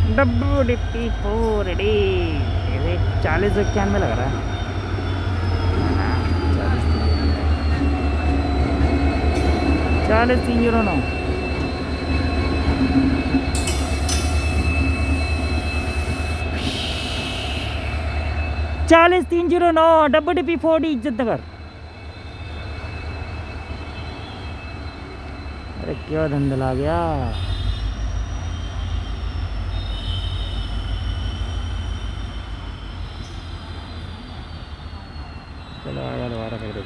WDP4 4091 लग रहा है। 40309 40309 WDP4 इज्जतनगर। अरे क्या धंधला गया। चलो आया दोबारा कर दे।